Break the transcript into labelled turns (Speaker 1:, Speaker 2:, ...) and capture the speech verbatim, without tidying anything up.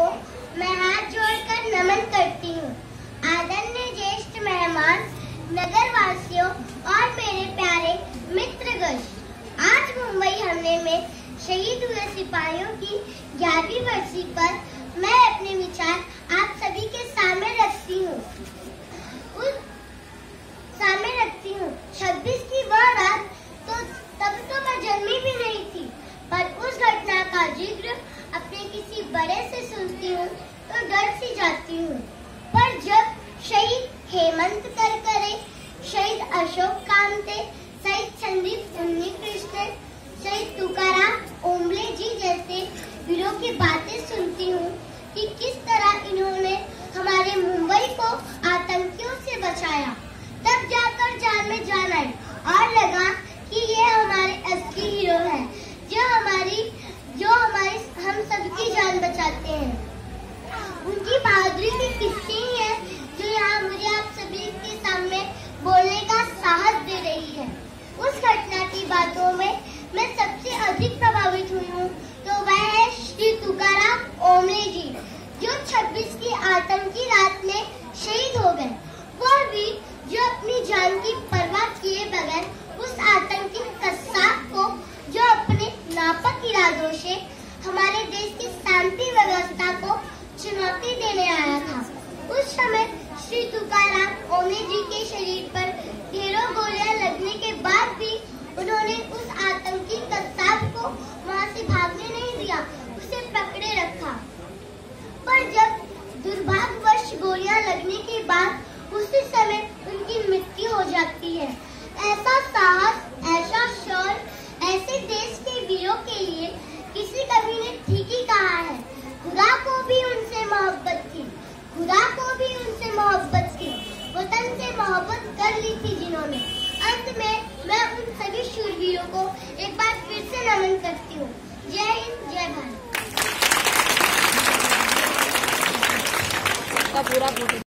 Speaker 1: को मैं हाथ जोड़कर नमन करती हूँ। आदरणीय ज्येष्ठ मेहमान, नगर वासियों और मेरे प्यारे मित्रगण, आज मुंबई हमले में शहीद हुए सिपाहियों की ग्यारहवीं बरसी पर मैं अपने विचार आप सभी के सामने रखती हूँ। उस सामने रखती हूँ छब्बीस की वह रात, तो तब तो मैं जन्मी भी नहीं थी, पर उस घटना का जिक्र अपने किसी बड़े से सुनती हूँ तो डर सी जाती हूँ। पर जब शहीद हेमंत करकरे, शहीद अशोक कामते, शहीद संदीप उन्नीकृष्ण, शहीद तुकाराम ओमले जी जैसे वीरों की बातें सुनती हूँ कि किस तरह इन्होंने हमारे मुंबई को आतंकियों से बचाया, तब जाकर जान में जान आई और लगा कि ये हमारे असली हीरो हैं, जो हमारी जो हमारी हम सबकी जान बचाते हैं। उनकी बहादुरी की किस्से ही है जो यहाँ मुझे आप सभी के सामने बोलने का साहस दे रही है। उस घटना की बातों में मैं सबसे अधिक प्रभावित हुई हूँ तो वह है श्री तुकाराम ओमले जी, जो छब्बीस की आतंकी रात में शहीद हो गए। वह भी जो अपनी जान की परवाह किए बगैर उस आतंकी कसाब को, जो अपने नापाक इरादों से हमारे देश की शांति व्यवस्था को चुनौती देने आया था। उस समय श्री तुकाराम ओमले जी के शरीर पर ढेरों गोलियां लगने के बाद भी उन्होंने उस आतंकी कसाब को वहां से भागने नहीं दिया, उसे पकड़े रखा। पर जब दुर्भाग्यवश गोलियां लगने के बाद उसी समय उनकी मृत्यु हो जाती है। ऐसा साहस, ऐसा शौर्य, ऐसे देश के वीरों के लिए किसी कवि ने ठीक ही कहा है, खुदा को भी उनसे मोहब्बत थी, खुदा को भी उनसे मोहब्बत थी, वतन से मोहब्बत कर ली थी जिन्होंने। अंत में मैं उन सभी शूरवीरों को एक बार फिर से नमन करती हूँ। जय हिंद, जय भारत।
Speaker 2: पूरा